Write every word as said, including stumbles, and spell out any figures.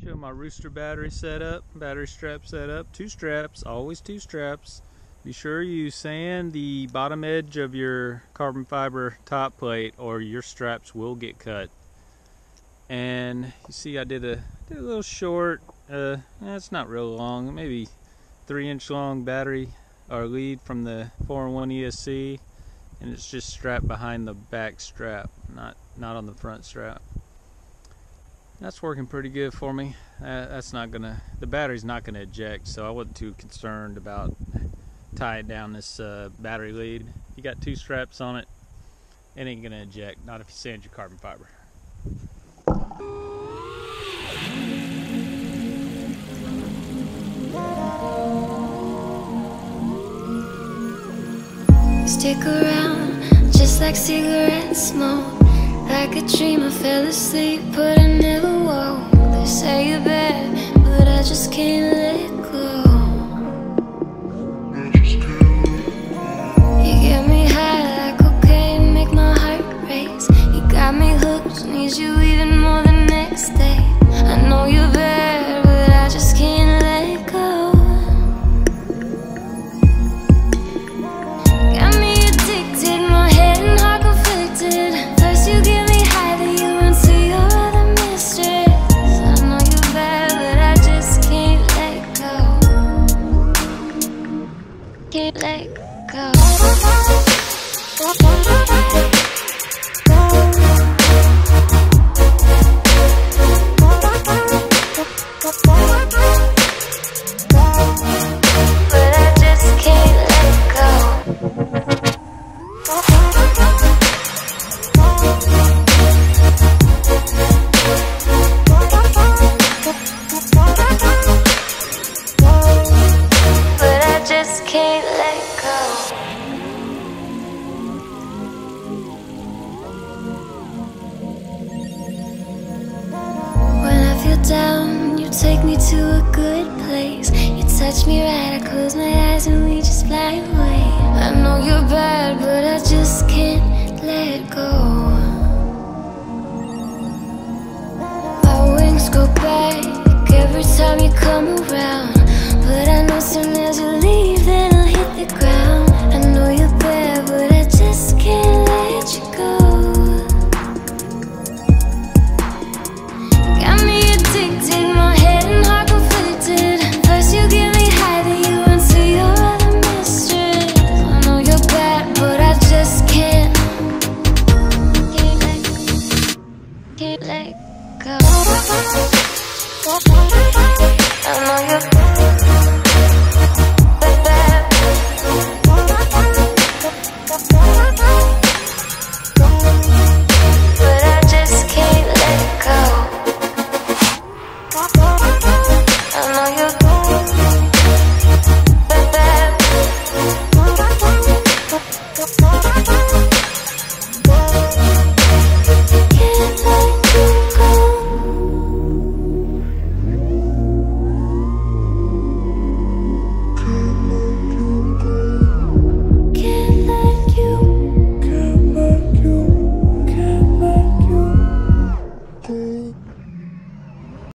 Show my Rooster battery setup, battery strap setup, two straps, always two straps. Be sure you sand the bottom edge of your carbon fiber top plate or your straps will get cut. And you see I did a, did a little short, uh, it's not real long, maybe three inch long battery or lead from the four in one E S C, and it's just strapped behind the back strap, not, not on the front strap. That's working pretty good for me. Uh, that's not gonna, the battery's not gonna eject, so I wasn't too concerned about tying down this uh, battery lead. You got two straps on it, it ain't gonna eject, not if you sand your carbon fiber. Stick around, just like cigarette smoke. Like a dream, I fell asleep, but I never woke. They say you're bad, but I just can't let go. You get me high like cocaine, make my heart race. You got me hooked, need you even more the next day. I know you're bad, but I just can't let go. Got me addicted, my head and heart conflicted. First you get me high, then you run to your other mistress. I know you're bad, but I just can't let go. Can't let go. But I just can't let go. But I just can't let go. When I feel down, you take me to a good place. You touch me right, I close my eyes and we just fly away. I know you're bad, but I just can't let go.